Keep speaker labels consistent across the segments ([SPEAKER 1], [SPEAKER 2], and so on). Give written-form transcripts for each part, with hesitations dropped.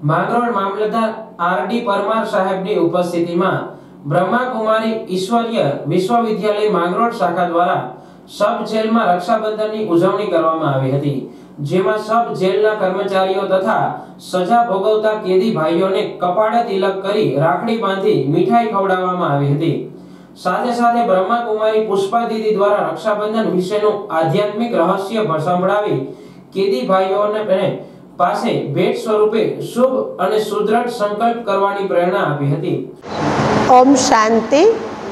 [SPEAKER 1] માંગરોળ મામલતદાર આર.ડી. પરમાર સાહેબની ઉપસ્થિતિમાં બ્રહ્માકુમારી ઈશ્વરીય વિશ્વવિદ્યાલય માંગરોળ શાખા દ્વારા સબ જેલમાં રક્ષાબંધનની ઉજવણી કરવામાં આવી હતી, જેમાં સબ જેલના કર્મચારીઓ તથા સજા ભોગવતા કેદી ભાઈઓને કપાળે તિલક કરી રાખડી બાંધી મીઠાઈ ખવડાવવામાં આવી હતી। સાથે સાથે બ્રહ્માકુમારી પુષ્પા દીદી દ્વારા રક્ષાબંધન વિશેનું આધ્યાત્મિક રહસ્ય સંભળાવી કેદી ભાઈઓને પાસે ભેટ સ્વરૂપે શુભ અને સુદ્રઢ સંકલ્પ કરવાની પ્રેરણા આપી હતી।
[SPEAKER 2] ઓમ શાંતિ।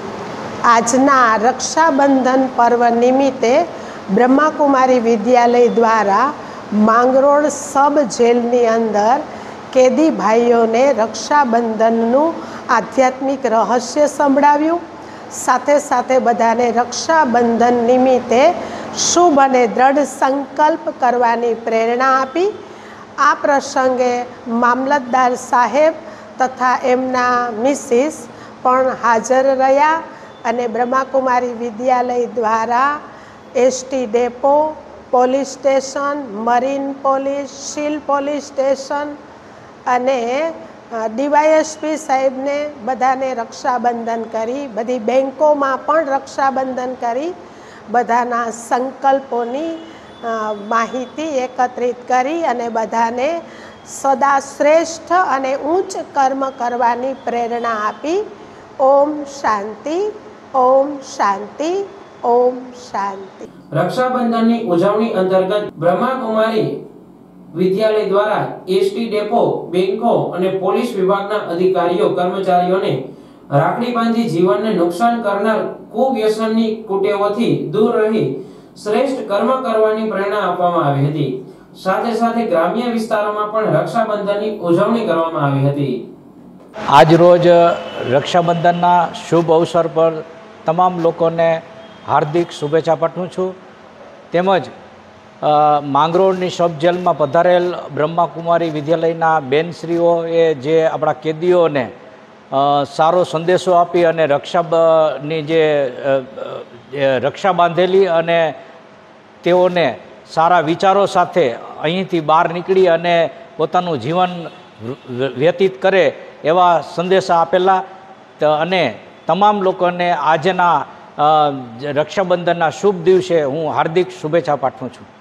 [SPEAKER 2] આજના રક્ષાબંધન પર્વ નિમિત્તે બ્રહ્માકુમારી વિદ્યાલય દ્વારા માંગરોળ સબ જેલની અંદર કેદી ભાઈઓને રક્ષાબંધનનું આધ્યાત્મિક રહસ્ય સંભળાવ્યું। સાથે સાથે બધાને રક્ષાબંધન નિમિત્તે શુભ અને દ્રઢ સંકલ્પ કરવાની પ્રેરણા આપી। આ પ્રસંગે મામલતદાર સાહેબ તથા એમના મિસિસ પણ હાજર રહ્યા અને બ્રહ્માકુમારી વિદ્યાલય દ્વારા ST depot, police station, marine police, Shil police station અને ડીવાયએસપી સાહેબને બધાને રક્ષાબંધન કરી, બધી બેંકોમાં પણ રક્ષાબંધન કરી બધાના સંકલ્પોની માહિતી એકત્રિત કરી અને બધાને સદા શ્રેષ્ઠ અને ઉચ્ચ કર્મ કરવાની પ્રેરણા આપી। ઓમ શાંતિ, ઓમ શાંતિ, ઓમ શાંતિ।
[SPEAKER 1] રક્ષાબંધનની ઉજવણી અંતર્ગત બ્રહ્માકુમારી વિદ્યાલય દ્વારા એસટી ડેપો, બેંકો અને પોલીસ વિભાગના અધિકારીઓ કર્મચારીઓને રાખડી બાંધી જીવનને નુકસાન કરનાર કુવ્યસનની કુટેવોથી દૂર રહી શ્રેષ્ઠ કર્મ કરવાની પ્રેરણા આપવામાં આવી હતી। સાથે સાથે ગ્રામ્ય વિસ્તારોમાં પણ રક્ષાબંધનની ઉજવણી કરવામાં આવી હતી।
[SPEAKER 3] આજ રોજ રક્ષાબંધનના શુભ અવસર પર તમામ લોકોને હાર્દિક શુભેચ્છા પાઠવું છું। તેમજ માંગરોળની સબ જેલમાં પધારેલ બ્રહ્માકુમારી વિદ્યાલયના બેનશ્રીઓએ જે આપણા કેદીઓને સારો સંદેશો આપી અને રક્ષાની જે રક્ષા બાંધેલી અને તેઓને સારા વિચારો સાથે અહીંથી બહાર નીકળી અને પોતાનું જીવન વ્યતીત કરે એવા સંદેશા આપેલા અને તમામ લોકોને આજના રક્ષાબંધનના શુભ દિવસે હું હાર્દિક શુભેચ્છા પાઠવું છું।